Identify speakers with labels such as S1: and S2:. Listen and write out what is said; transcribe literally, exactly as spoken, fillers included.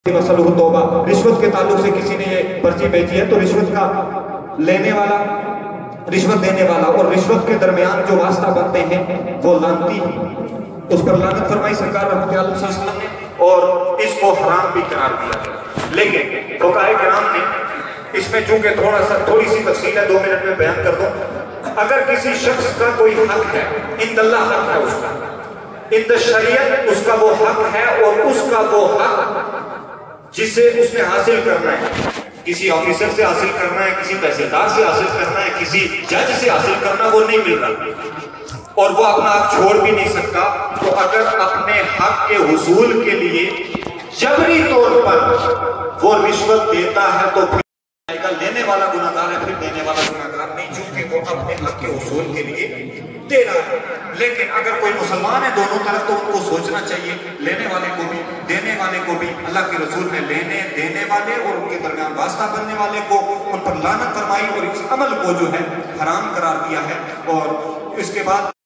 S1: तौबा। रिश्वत के ताल्लुक से किसी ने ये पर्ची भेजी है तो रिश्वत का लेने वाला, रिश्वत देने वाला और रिश्वत के दरमियान जो वास्ता बनते हैं वो लानती, उस पर लानत फरमाई सरकार रहमतुल्लाह अलैहि वसल्लम ने और इसको हराम भी करार दिया। लेकिन फुक़हाए किराम ने इसमें चूंकि थोड़ा सा थोड़ी सी तफसील है, दो मिनट में बयान कर दूं। अगर किसी शख्स का कोई हक है, इंदल्लाह हक है उसका, इंद शरीयत उसका वो हक है और उसका वो हक जिसे उसने हासिल करना है, किसी ऑफिसर से हासिल करना है, किसी तहसीलदार से हासिल करना है, किसी जज से हासिल करना, वो नहीं मिल रहा और वो अपना हक छोड़ भी नहीं सकता। तो अगर अपने हक के हुसूल के लिए जबरी तौर पर वो रिश्वत देता है तो फिर लेने वाला गुनाहगार है, फिर देने वाला गुनाहगार नहीं, चूंकि वो अपने हक के हुसूल के लिए दे रहा है। लेकिन अगर कोई मुसलमान है दोनों तरफ तो उनको सोचना चाहिए, लेने वाले को भी देने वाले को भी। अल्लाह के रसूल ने लेने देने वाले और उनके दरमियान वास्ता बनने वाले को उन पर लानत फरमाई और इस अमल को जो है हराम करार दिया है। और इसके बाद